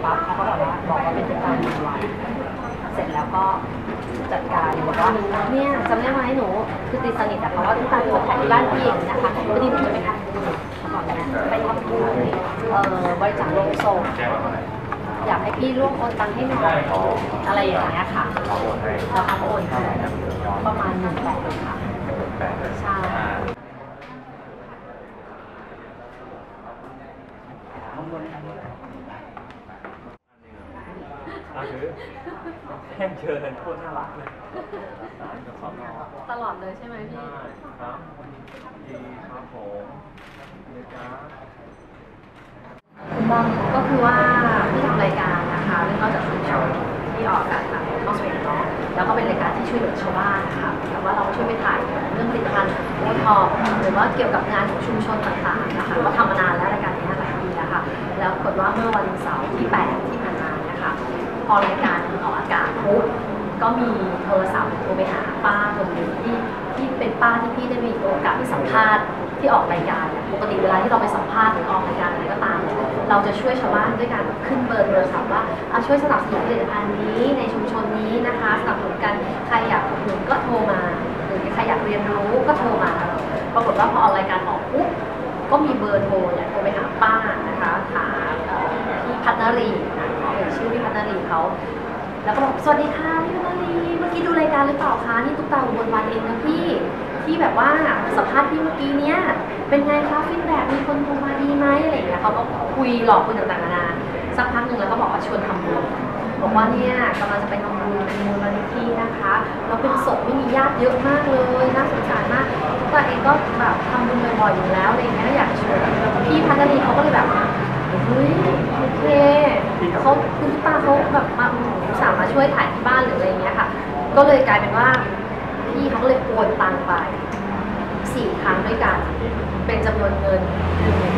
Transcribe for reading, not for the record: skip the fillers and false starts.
ปั๊บเขาก็บอกว่าเป็นการดูไว้เสร็จแล้วก็จัดการบอกว่าเนี่ยจำได้ไหมหนูคือติดสนิทแต่เขาว่าตุ๊กตาตัวถ่ายที่บ้านพี่เองนะคะพอดีหนูจะไปทำบุญก่อนนะไปทำบุญบริจาคโลงศพอยากให้พี่ร่วมโอนตังค์ให้หน่อยอะไรอย่างเงี้ยค่ะแล้วเขาโอนให้ประมาณ18,000เลยค่ะใช่คือแห้งเชิญโคตรน่ารักเลยตลอดเลยใช่ไหมพี่ครับดีครับผมคุณบอมก็คือว่าที่ทำรายการนะคะเรื่องนอกจากชุมชนที่ออกอากาศทางช่องสเปนเนาะแล้วก็เป็นรายการที่ช่วยเหลือชาวบ้านนะคะแต่ว่าเราช่วยไปถ่ายเรื่องผลิตภัณฑ์โอท็อปหรือว่าเกี่ยวกับงานของชุมชนต่างๆนะคะก็ทำมานานแล้วรายการนี้หลายปีแล้วค่ะแล้วปรากฏว่าเมื่อวันเสาร์ที่8ที่ผ่านมานะคะพอรายการออกอากาศปุ๊บก็มีโทรศัพท์โทรไปหาป้าคนหนึ่งที่เป็นป้าที่พี่ได้มีโอกาสไปสัมภาษณ์ที่ออกรายการปกติเวลาที่เราไปสัมภาษณ์หรือออกรายการอะไรก็ตามเราจะช่วยชาวบ้านด้วยการขึ้นเบอร์โทรศัพท์ว่าช่วยสนับสนุนผลิตภัณฑ์นี้ในชุมชนนี้นะคะสนับสนุนกันใครอยากอุดหนุนก็โทรมาหรือใครอยากเรียนรู้ก็โทรมาปรากฏว่าพอออกรายการออกปุ๊บก็มีเบอร์โทรโทรไปหาป้านะคะหาพี่พัฒนารีชื่อพี่พัฒนารีเขาแล้วก็บอกสวัสดีค่ะพี่พัฒนารีเมื่อกี้ดูรายการหรือเปล่าคะนี่ตุ๊กตาอุบลวันเองนะพี่ที่แบบว่าสัมภาษณ์พี่เมื่อกี้เนี้ยเป็นไงคะฟีดแบ็กมีคนโทรมาดีไหมอะไรอย่างเงี้ยเขาก็คุยหลอกคุยต่างๆนานาสักพักหนึ่งแล้วก็บอกว่าชวนทำบุญบอกว่าเนี่ยกำลังจะไปทำบุญเป็นมูลนิธินะคะแล้วเป็นศพไม่มีญาติเยอะมากเลยน่าสงสารมากตัวเองก็แบบทำบุญบ่อยๆอยู่แล้วอะไรอย่างเงี้ยอยากชวนพี่พัฒนีเขาก็เลยแบบเฮ้ยโอเคเขาคุณป้าเขาแบบมาสามารถช่วยถ่ายที่บ้านหรืออะไรอย่างเงี้ยค่ะก็เลยกลายเป็นว่าพี่เขาก็เลยโอนตังไป4 ครั้งด้วยกันเป็นจำนวนเงิน